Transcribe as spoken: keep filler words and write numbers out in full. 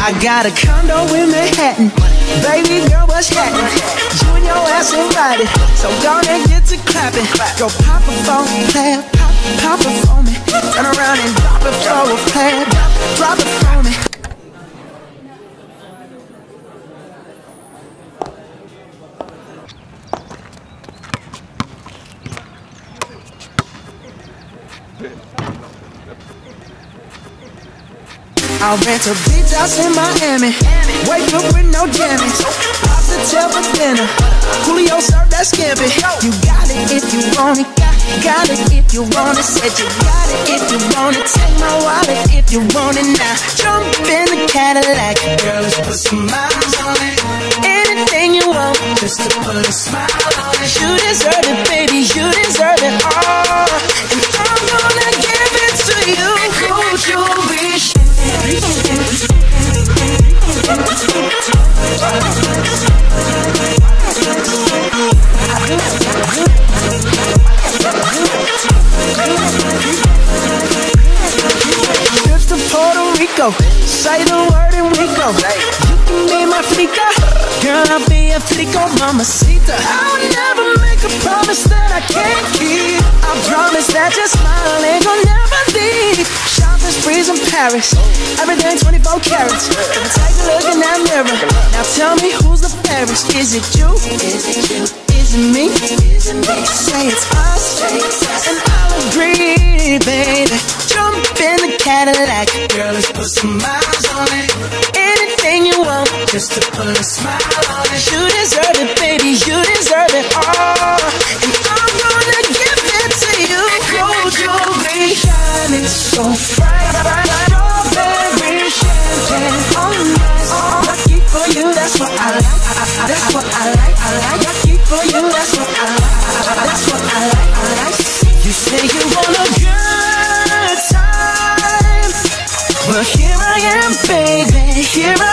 I got a condo in Manhattan. Baby girl, what's happening? You and your ass invited, so gonna get to clapping. Go pop a phone, play, pop, pop it for me. Turn around and drop it for a play, drop it for me. I'll rent a beach house in Miami. Wake up with no jammies. Lobster tail for dinner. Julio served that scampi. You got it if you want it. Got, got it if you want it. Said you got it if you want it. Take my wallet if you want it now. Jump in the Cadillac. Girl, let's put some miles on it. Anything you want, just to put a smile on it. You deserve it, baby. You deserve it all. And I'm gonna give it to you. Gold jewelry. Trips to Puerto Rico, say the word and we go. You can be my flica, girl, I'll be a flico, mamacita. I'll never make a promise that I can't keep. I promise that your smile ain't gonna never leave. Shopping sprees in Paris, everything twenty-four carats. Take a look in that mirror, now tell me who's the fairest. Is it you? Is it you? Is it me? Is it me? Say it's us, and I'll agree, baby. Jump in the Cadillac, girl, let's put some miles on it. Anything you want, just to put a smile on it. You deserve it, baby, you deserve it all. And I'm gonna give it to you. Gold jewelry shining so bright, bright, strawberry champagne on nice. Lucky for you, that's what I like. That's what I like. I like lucky for you, that's what I like. That's what I like. I like. You say you want a good time, but here I am, baby. Here I